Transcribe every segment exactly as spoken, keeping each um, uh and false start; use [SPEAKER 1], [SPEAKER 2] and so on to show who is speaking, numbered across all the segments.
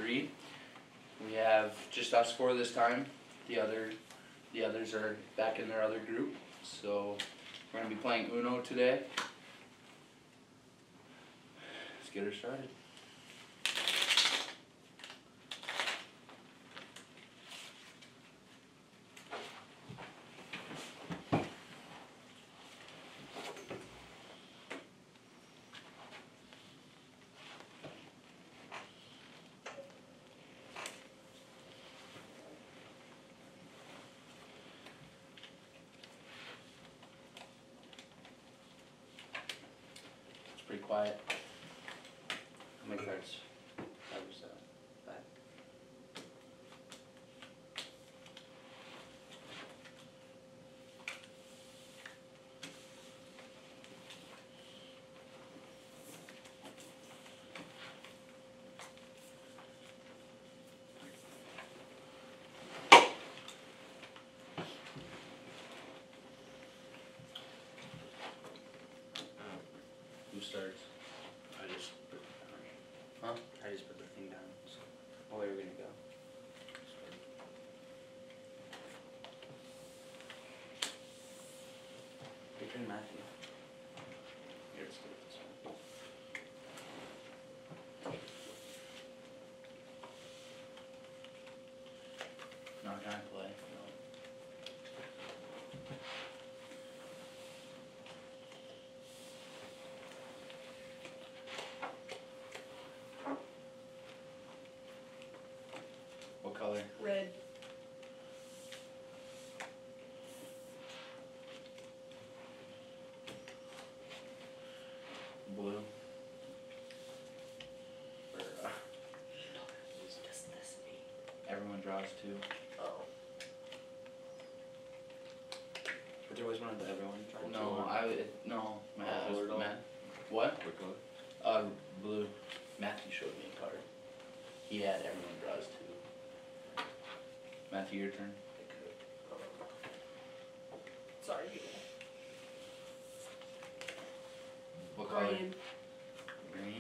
[SPEAKER 1] three. We have just us four this time. The other, the others are back in their other group. So we're gonna be playing Uno today. Let's get her started. Pretty quiet. How many cards? Five or seven? Five. Who starts?
[SPEAKER 2] I just put,
[SPEAKER 1] Huh?
[SPEAKER 2] I just put the thing down. So, oh, where are we gonna go? Your turn, Matthew.
[SPEAKER 1] Here, let's do it this one. Not gonna play. No. What color?
[SPEAKER 3] Red.
[SPEAKER 1] Blue. Or, uh,
[SPEAKER 2] It's just this eight.
[SPEAKER 1] everyone draws two.
[SPEAKER 2] Oh. But there was one of the everyone trying to.
[SPEAKER 1] No, I would, no, Matt,
[SPEAKER 4] Oh,
[SPEAKER 1] was-
[SPEAKER 4] colored all?
[SPEAKER 1] Matt. What?
[SPEAKER 4] What color?
[SPEAKER 1] Uh, blue. Matthew showed me a card. He had everyone draws two. Matthew, your turn.
[SPEAKER 3] Sorry.
[SPEAKER 1] What color?
[SPEAKER 3] Green.
[SPEAKER 1] Green.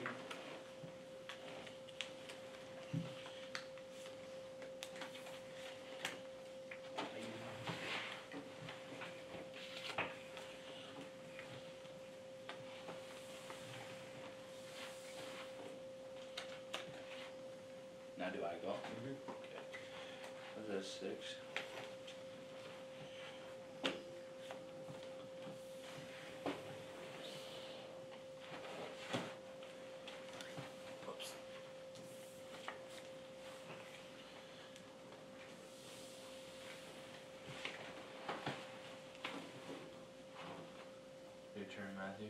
[SPEAKER 1] Now do I go?
[SPEAKER 2] Mm-hmm.
[SPEAKER 1] Okay. What's that, six?
[SPEAKER 2] Whoops.
[SPEAKER 1] Your turn, Matthew.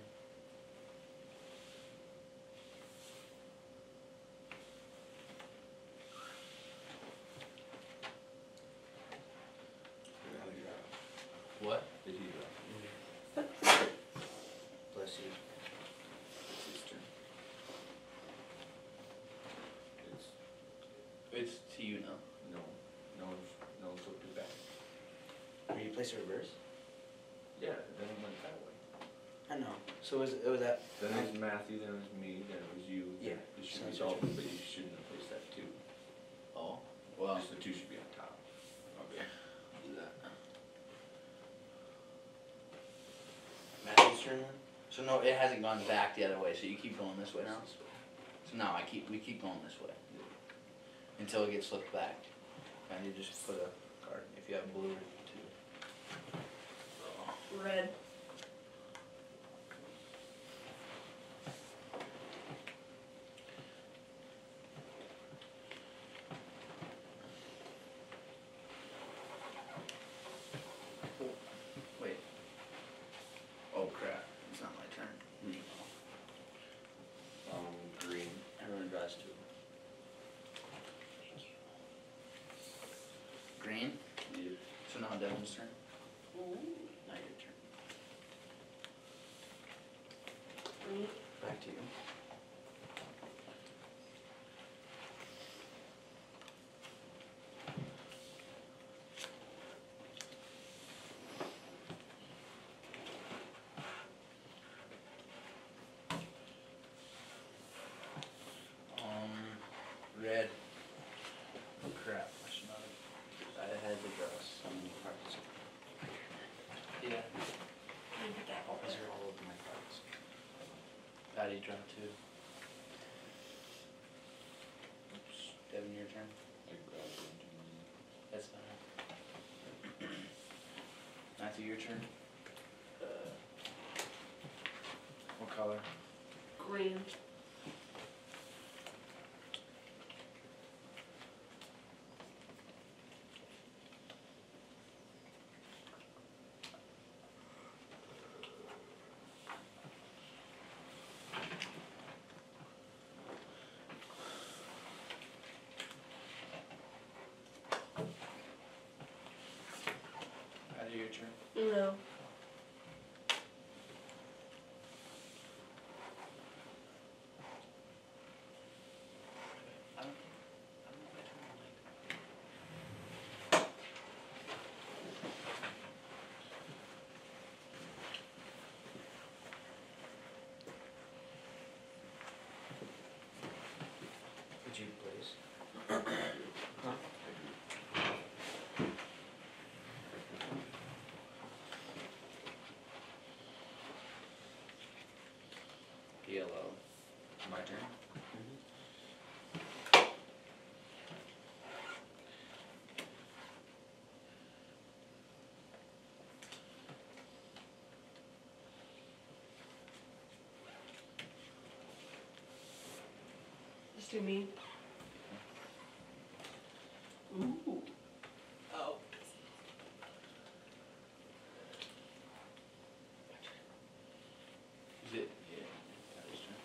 [SPEAKER 4] How did you draw?
[SPEAKER 1] What?
[SPEAKER 4] Did he draw?
[SPEAKER 2] Bless you.
[SPEAKER 4] It's his turn. It's,
[SPEAKER 1] It's to you now.
[SPEAKER 4] no, no one's, no one's flipped it back.
[SPEAKER 2] Will you place a reverse?
[SPEAKER 4] Yeah, then it went that way.
[SPEAKER 2] I know. So was it was that?
[SPEAKER 4] Then it was Matthew, then it was me, then it was you.
[SPEAKER 2] Yeah,
[SPEAKER 4] It should
[SPEAKER 2] sounds
[SPEAKER 4] be all,
[SPEAKER 2] right.
[SPEAKER 4] but you shouldn't have placed that two.
[SPEAKER 1] Oh, well,
[SPEAKER 4] Just the two should be on top.
[SPEAKER 1] okay. Do that.
[SPEAKER 2] Matthew's turn then.
[SPEAKER 1] So no, it hasn't gone back the other way, so you keep going this way now? So now I keep, we keep going this way. Until it gets flipped back. And you just put a card, if you have blue or two.
[SPEAKER 3] Red.
[SPEAKER 1] Wait. Oh crap, it's not my turn.
[SPEAKER 4] Um, green.
[SPEAKER 2] Everyone draws two.
[SPEAKER 1] Thank you. Green?
[SPEAKER 4] Yep.
[SPEAKER 1] So now Devin's turn.
[SPEAKER 3] Ooh.
[SPEAKER 1] Now your turn.
[SPEAKER 3] Green.
[SPEAKER 2] Back to you.
[SPEAKER 1] Um, red. crap, I should not have, I had to draw
[SPEAKER 2] So many cards.
[SPEAKER 1] Yeah.
[SPEAKER 3] Can you put that over
[SPEAKER 2] These
[SPEAKER 3] there?
[SPEAKER 2] are all over my cards.
[SPEAKER 1] Patty draw two. Oops, Devin, your turn.
[SPEAKER 4] I grabbed it.
[SPEAKER 1] That's fine. Matthew, your turn. Uh, What color?
[SPEAKER 3] Green.
[SPEAKER 1] Patty, your turn.
[SPEAKER 3] No.
[SPEAKER 1] I don't, I don't know if I turned the light.
[SPEAKER 2] Would you please?
[SPEAKER 1] Yellow. My turn.
[SPEAKER 3] Just do me. Ooh. Oh.
[SPEAKER 1] Is it? Yeah. Patty's turn.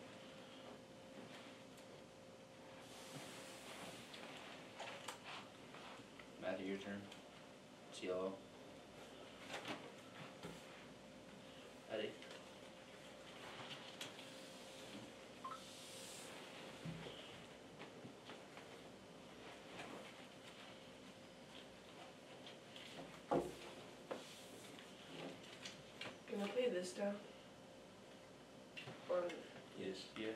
[SPEAKER 1] Matthew, your turn. It's yellow. Patty.
[SPEAKER 3] Can I play this down? Or
[SPEAKER 1] Yes. Yeah.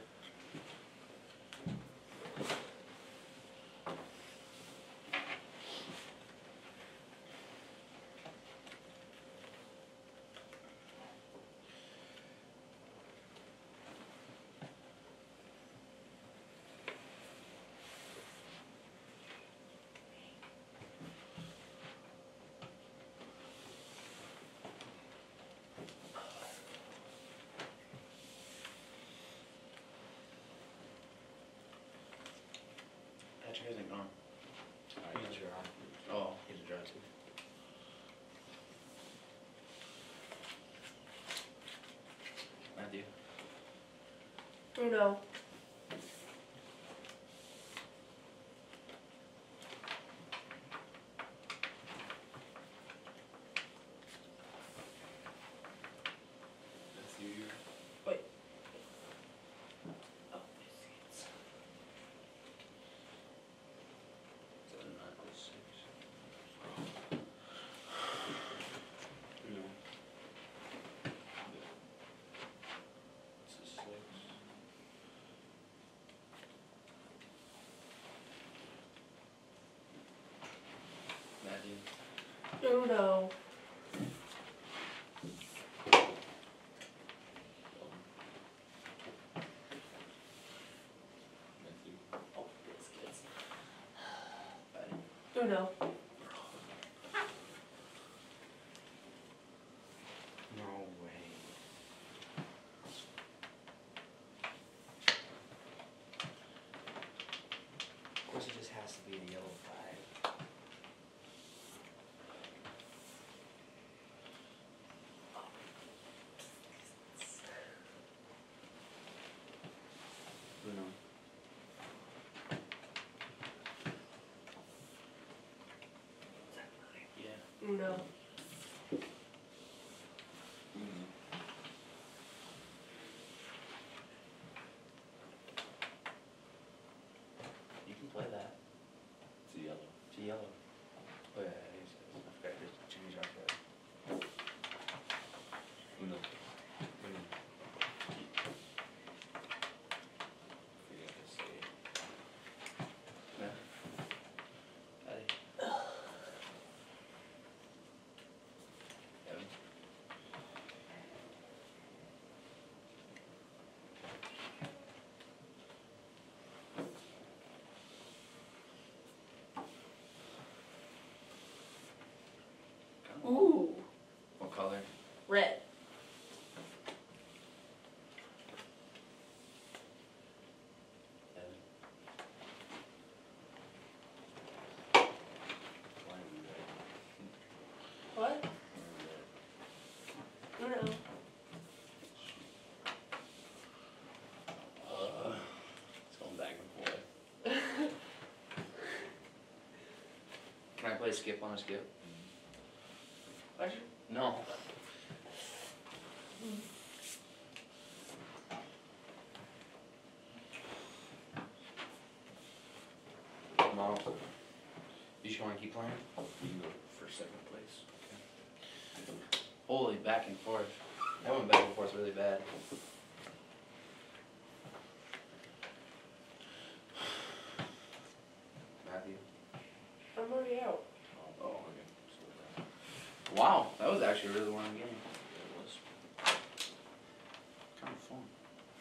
[SPEAKER 1] Patrick hasn't gone.
[SPEAKER 2] He's a draw.
[SPEAKER 1] Oh.
[SPEAKER 2] He's a draw too.
[SPEAKER 1] Matthew.
[SPEAKER 3] Uno.
[SPEAKER 4] That's you.
[SPEAKER 3] Wait. Oh, I see. It's-
[SPEAKER 1] Seven, nine, oh, six.
[SPEAKER 4] No.
[SPEAKER 1] It's a six. Matthew.
[SPEAKER 3] Uno.
[SPEAKER 4] Matthew.
[SPEAKER 3] Oh, biscuits.
[SPEAKER 1] Patty.
[SPEAKER 3] Uno.
[SPEAKER 2] No way. Of course, it just has to be a yellow five.
[SPEAKER 1] Uno. Yeah.
[SPEAKER 3] Uno.
[SPEAKER 4] Mm.
[SPEAKER 1] You can play that.
[SPEAKER 4] It's a yellow.
[SPEAKER 1] It's a yellow. Oh yeah, it is. I forgot to change our card.
[SPEAKER 4] Uno.
[SPEAKER 2] Uno.
[SPEAKER 4] Forget to say.
[SPEAKER 1] Yeah.
[SPEAKER 3] Ooh,
[SPEAKER 1] What color?
[SPEAKER 3] red.
[SPEAKER 4] And why are we red?
[SPEAKER 3] What?
[SPEAKER 4] Why are we red?
[SPEAKER 3] No.
[SPEAKER 1] Uh, it's going back and forth. Can I play skip on a skip?
[SPEAKER 3] Question?
[SPEAKER 1] No.
[SPEAKER 4] Tomorrow,
[SPEAKER 1] You just want to keep playing?
[SPEAKER 4] you can go for second place.
[SPEAKER 1] Holy, back and forth. That went back and forth really bad. Matthew.
[SPEAKER 3] I'm already out.
[SPEAKER 4] Oh, okay. So that,
[SPEAKER 1] Wow, that was actually a really long game.
[SPEAKER 4] it was.
[SPEAKER 1] Kind of fun.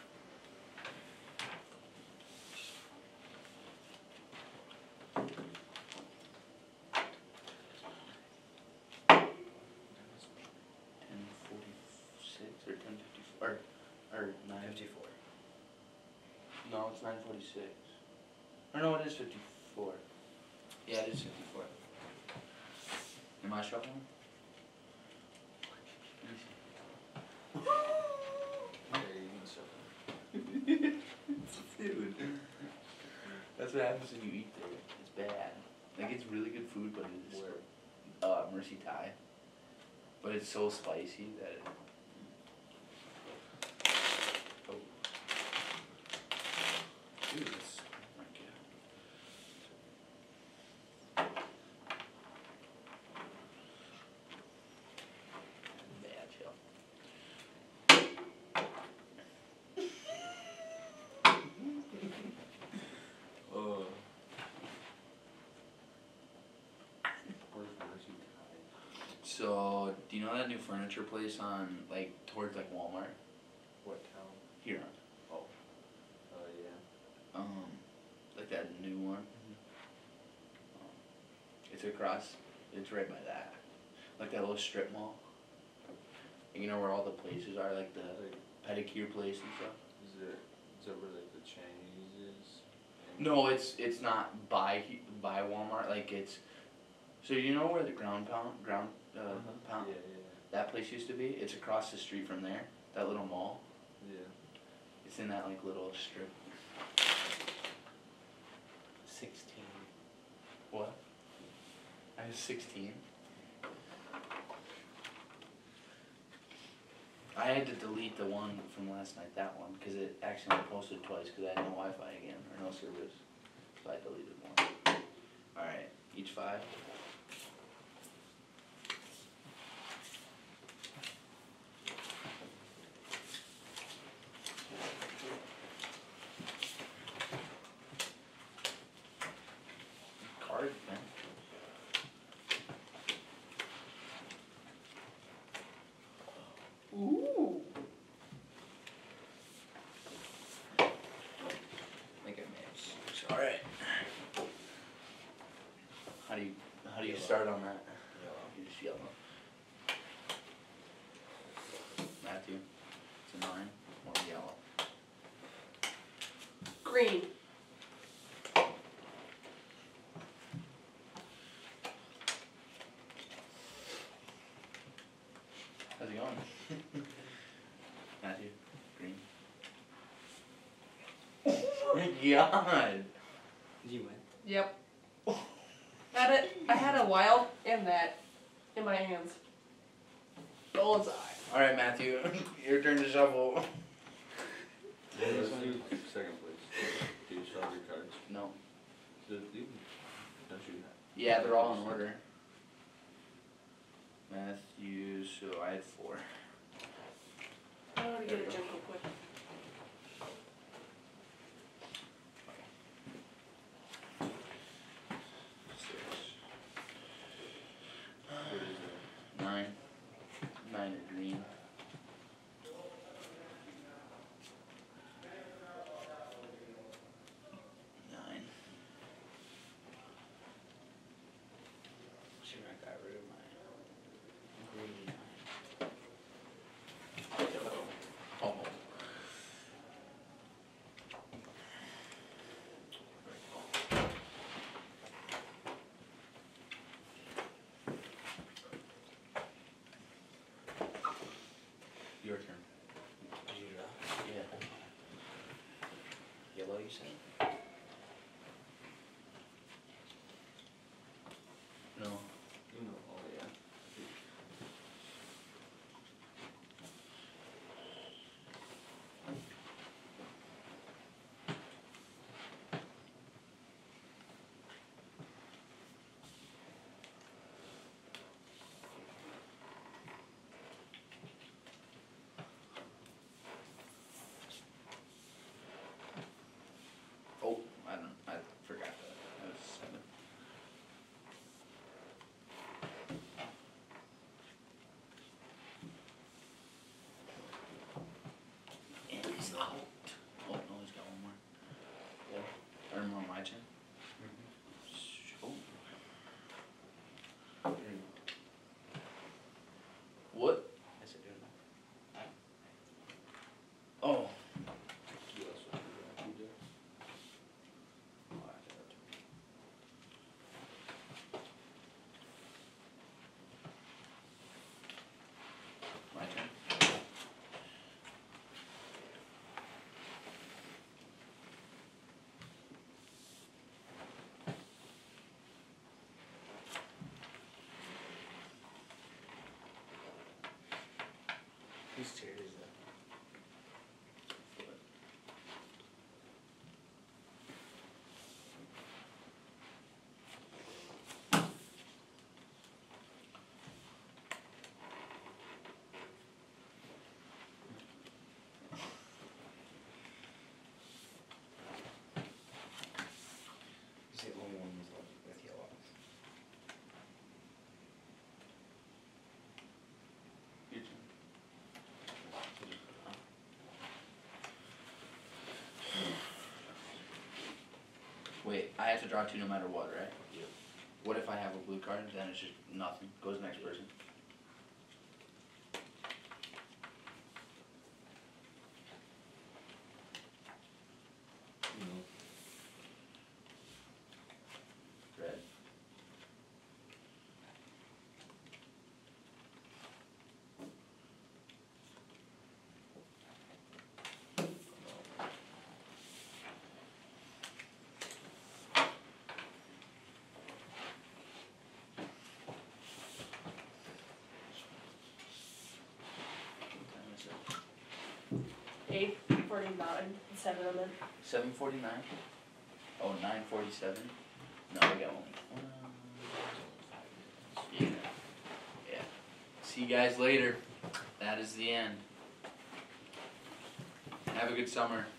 [SPEAKER 1] Ten forty-six or ten fifty-four, or, or nine.
[SPEAKER 2] Fifty-four.
[SPEAKER 1] No, it's nine forty-six. Or no, it is fifty-four. Yeah, it is fifty-four. Am I shuffling? Let me
[SPEAKER 4] Yeah, you can shuffle.
[SPEAKER 1] see. Dude. That's what happens when you eat there. It's bad. Like, it's really good food, but it's
[SPEAKER 4] Where?
[SPEAKER 1] uh, Mercy Thai. But it's so spicy that it... Oh. Dude, it's... Oh my God. Bad chill.
[SPEAKER 4] Uh. Where's Mercy Thai?
[SPEAKER 1] So, do you know that new furniture place on, like, towards, like, Walmart?
[SPEAKER 4] What town?
[SPEAKER 1] Here.
[SPEAKER 4] Oh. Uh, yeah.
[SPEAKER 1] Um, like that new one? Um, It's across, it's right by that. Like that little strip mall. You know where all the places are, like the
[SPEAKER 4] Like,
[SPEAKER 1] pedicure place and stuff?
[SPEAKER 4] is there, is that where like the Chinese is? And-
[SPEAKER 1] No, it's it's not by he- by Walmart. Like it's. So you know where the ground pound ground uh,
[SPEAKER 4] Uh-huh.
[SPEAKER 1] pound
[SPEAKER 4] Yeah, yeah,
[SPEAKER 1] that place used to be? It's across the street from there. That little mall.
[SPEAKER 4] yeah.
[SPEAKER 1] It's in that like little strip.
[SPEAKER 2] Sixteen.
[SPEAKER 1] What? I was sixteen. I had to delete the one from last night, that one, because it accidentally posted twice because I had no Wi-Fi again, or no service. So I deleted one. Alright, each five. Card, man.
[SPEAKER 3] Ooh.
[SPEAKER 1] I think I may have six. Alright. How do you how do you
[SPEAKER 4] Yellow.
[SPEAKER 1] start on that?
[SPEAKER 4] Yellow.
[SPEAKER 1] You just yellow. Matthew, it's a nine or yellow.
[SPEAKER 3] Green.
[SPEAKER 1] How's it going? Matthew, green. Oh my god!
[SPEAKER 2] You win.
[SPEAKER 3] Yep. Had it. I had a wild and that in my hands. Bullseye.
[SPEAKER 1] Alright, Matthew, your turn to shuffle.
[SPEAKER 4] Let's do second place. Do you shuffle your cards?
[SPEAKER 1] No.
[SPEAKER 4] Do you, don't you?
[SPEAKER 1] Yeah, they're all in order. Matthew, so I had four.
[SPEAKER 3] I want to
[SPEAKER 1] There
[SPEAKER 3] get
[SPEAKER 1] we
[SPEAKER 3] a
[SPEAKER 1] go.
[SPEAKER 3] drink real quick.
[SPEAKER 1] Six.
[SPEAKER 4] What is it?
[SPEAKER 1] Nine. Nine are green. Nine.
[SPEAKER 2] Sure, I got rid of mine. Whose chair is that? Is the only one with with yellow?
[SPEAKER 1] Your turn. Wait, I have to draw two no matter what, right?
[SPEAKER 2] Yep.
[SPEAKER 1] What if I have a blue card, then it's just nothing, goes to the next person?
[SPEAKER 2] No.
[SPEAKER 1] Red. What time is it?
[SPEAKER 3] Eight forty-nine, seven of them.
[SPEAKER 1] Seven forty-nine? Oh, nine forty-seven? No, we got one. Yeah, yeah. See you guys later. That is the end. Have a good summer.